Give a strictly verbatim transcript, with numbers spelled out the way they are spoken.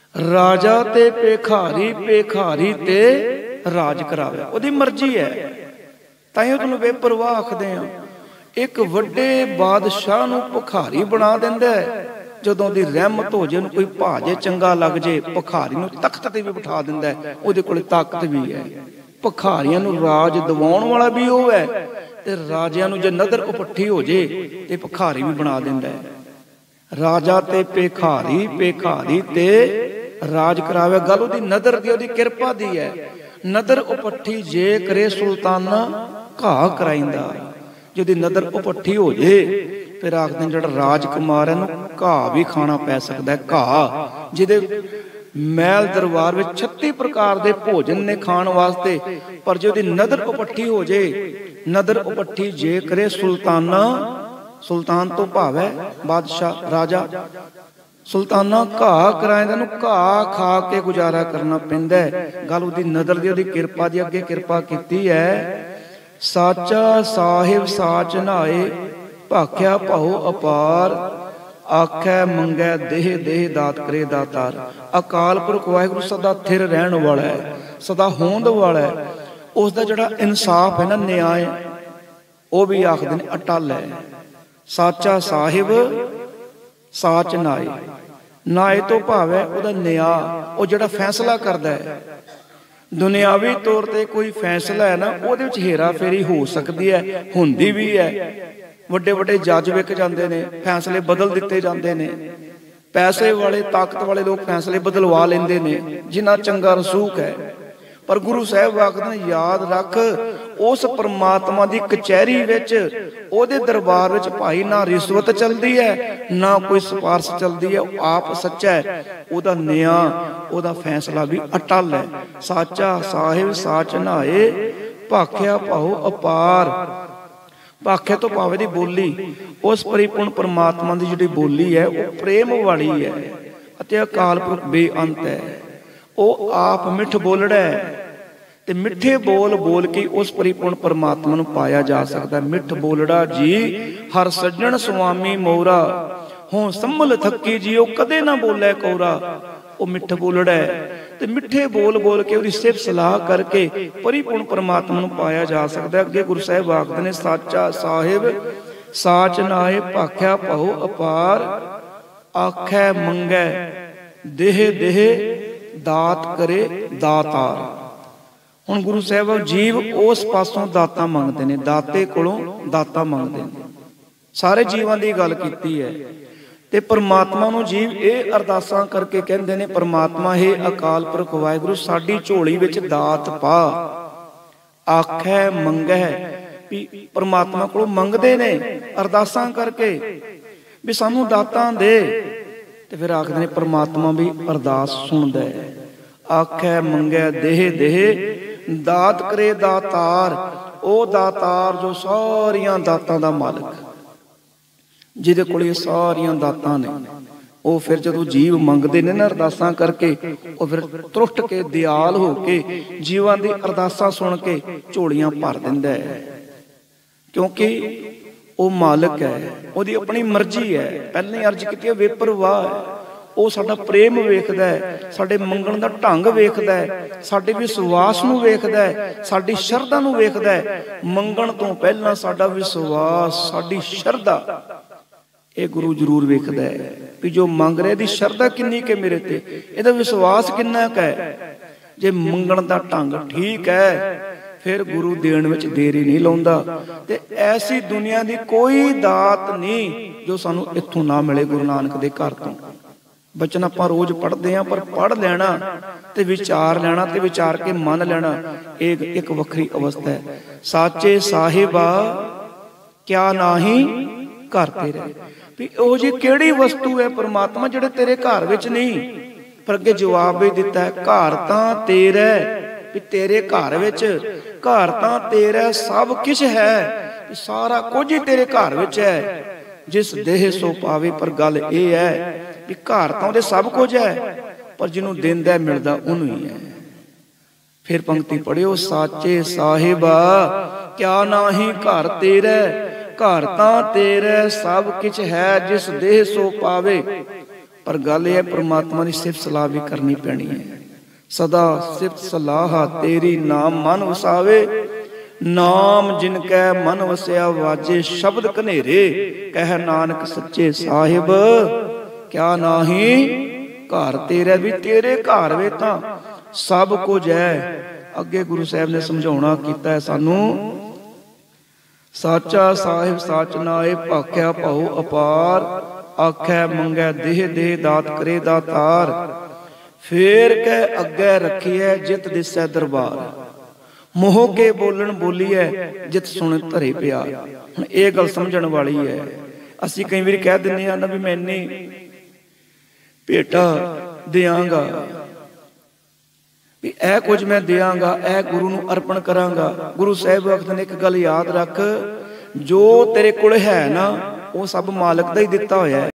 राजा ते पेखारी, पेखारी ते राज करावे। ओदी मर्जी है, ताइयों तुहानूं बेपरवाह आखदे आ। एक वड्डे बादशाह नूं भखारी बना दिंदा है, जदों दी रहमत हो जे, कोई भाजे चंगा लग जे, भखारी नूं तख्त ते भी बिठा दिंदा है। ओदे कोल ताकत भी है। भखारियां नूं राज दिवाउण वाला भी वो है, ते राजियां नूं जे नदर उपट्ठी हो जे ते भखारी भी बना दिंदा है। राजा ते पेखारी, पेखारी ते राज करावे। गल ओदी नदर दी, ओदी किरपा दी है। नदर उपट्ठी जे करे सुल्ताना घाह कराइंदा। जे ओदी नदर उपट्ठी हो जे फिर आखदे जिहड़ा राजकुमार है नूं घाह भी खाना पै सकदा है। घाह जिहदे महल दरबार में छत्ती प्रकार के भोजन ने खाण वास्ते, पर जो नदर उपट्ठी हो जे, नदर उपट्ठी जे करे सुल्ताना, सुल्तान तो भाव है बादशाह राजा, सुल्ताना घाह कराए दा, घाह खा के गुजारा करना पैंदा है। गल उहदी नदर दी, उहदी किरपा दी अगे किरपा कीती है। साचा साहिब साच नाए, भाख्या भाओ अपार, आखै मंगै देह देह दात करे दातार। अकाल पुरख वाहिगुरू सदा थिर रहन वाला है, सदा होंद वाला है। उसका जिहड़ा इंसाफ है ना, न्याय, वह भी आखदे ने अटल है। साचा साहिब साच नाए, नाए तो भाव है वह न्या, वह जिहड़ा फैसला करता है। दुनियावी तौर पर कोई फैसला है ना, वो हेरा फेरी हो सकती है, होंदी भी है। वड्डे वड्डे जज विक जाते हैं, फैसले बदल दिते जाते हैं। पैसे वाले ताकत वाले लोग फैसले बदलवा लेंदे ने, जिन्ना चंगा रसूख है। पर गुरु साहब आखदे ने याद रख, उस परमात्मा की कचहरी विच, ओहदे दरबार विच भाई ना रिश्वत चलती है, ना कोई सिफारिश चलती है। आप सच्चा है, ओहदा न्याय, ओहदा फैसला भी अटल है। साचा साहिब साच नाए, भाख्या भाओ अपार। भाख्या तो भावे दी बोली, उस परिपूर्ण परमात्मा की जिहड़ी बोली है वो प्रेम वाली है, अते अकाल पुरख बेअंत है। वो आप मिठ बोलड़ा है, ते मिठे बोल बोल के उस परिपूर्ण परमात्मा नूं पाया जा सकता। मिठ बोलड़ा जी हर सज्जण स्वामी मोरा, हों संभल थकी जी, वो कदे ना बोले कोरा। वो मिठ बोलड़ा है, ते मिठे बोल बोल के उसकी सिफ सलाह करके परिपूर्ण परमात्मा नूं पाया जा सकता। अगे गुरु साहिब आखदे ने साचा साहिब साच नाए, भाख्या भाओ अपार, आखै मंगै देह देह दात करे दातार। हुण गुरु साहिब जीव उस पासों दाता मंगते हैं, दाते कोलों दाता मंगते हैं। सारे जीवां दी गल कीती है। ते परमात्मा नूं जीव ये अरदासां करके कहंदे ने, परमात्मा हे अकाल पुरख वाहिगुरू साडी झोली विच दात पा। आखै मंगै भी परमात्मा कोलों मंगदे ने अरदासां करके भी सानू दातां दे, ते फिर आखदे ने परमात्मा भी अरदास सुनदा है। आखै मंगै देह देह दात करे दातार। ओ दातार जो सारियां दातां दा मालिक, जिहदे कोल सारियां दातां ने, वो फिर जदों जीव मंगदे ने ना अरदासां करके, वो फिर त्रुट के दयाल हो के जीवां दी अरदासां सुन के झोलियां भर दिंदा है। क्योंकि वो मालिक है, उसकी अपनी मर्जी है। पहले अर्ज की बेपरवाह है, वो साडा प्रेम वेखदा है, साडे मंगण दा ढंग वेखदा है, साडे विश्वास नूं वेखदा है, साडी शरधा नूं वेखदा है। मंगण तो पहला साडा विश्वास, साडी शरधा, ये गुरु जरूर वेखदा है कि जो मंग रहे दी शरधा किन्नी के मेरे ते, इहदा विश्वास किन्ना क है। जे मंगण दा ढंग ठीक है, फिर गुरु देण विच देरी नहीं लाउंदा। ते ऐसी दुनिया दी कोई दात नहीं जो सानू इत्थों ना मिले गुरु नानक दे घर तो। बचन आपां रोज पढ़दे हां, पर पढ़ लेना ते विचार लेना ते विचार के मन लेना एक एक वखरी अवस्था है। साचे साहिबा क्या नाही घर तेरे, भी ओ जी केड़ी वस्तु है परमात्मा जिहड़े तेरे घर विच नहीं। पर अगे जवाब भी दिता है, घर तां तेरा, भी तेरे घर विच, घर तां तेरा सब कुछ है, सारा कुछ ही तेरे घर विच है। जिस देह सो पावे, पर गल ये है कि घर तां उहदे सब कुछ है, पर जिन्हों देंदा मिलदा उहनूं ही है। फिर पंक्ति पढ़ियो, साचे साहिबा क्या नाही घर तेरा, घर तां तेरा सब कुछ है। जिस देह सो पावे, पर गल यह परमात्मा की सिफत सलाह भी करनी पैनी है। सदा सिफत सलाह तेरी नाम मन वसावे, नाम जिनकै मन वसया वाजे शब्द कनेरे, कह नानक सच्चे साहिब क्या नाही घर तेरे भी तेरे घर वे तां सब कुछ है। अगे गुरु साहब ने समझाउणा कीता है सानू, साचा साहिब साच नाए भाख्या भाऊ अपार, आखै मंगै देह देह दात करे दातार, फेर कह अगे रखिए जित दिसै दरबार, मोह के बोलन बोली है जित सुन धरे प्यार। हुण ये गल समझण वाली है। असीं कई वारी कह दिंदे हां ना भी मैं इन्नी भेटा देआंगा, भी ऐ कुछ मैं देआंगा, ऐ गुरु नूं अर्पण करांगा। गुरु साहिब आखदे ने एक गल याद रख, जो तेरे कोल है ना वो सब मालक दा ही दिता होया है।